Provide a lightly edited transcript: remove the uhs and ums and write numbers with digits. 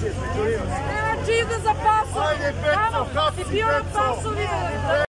Nema čizme za pasovi. Tamo si bio na pasovima.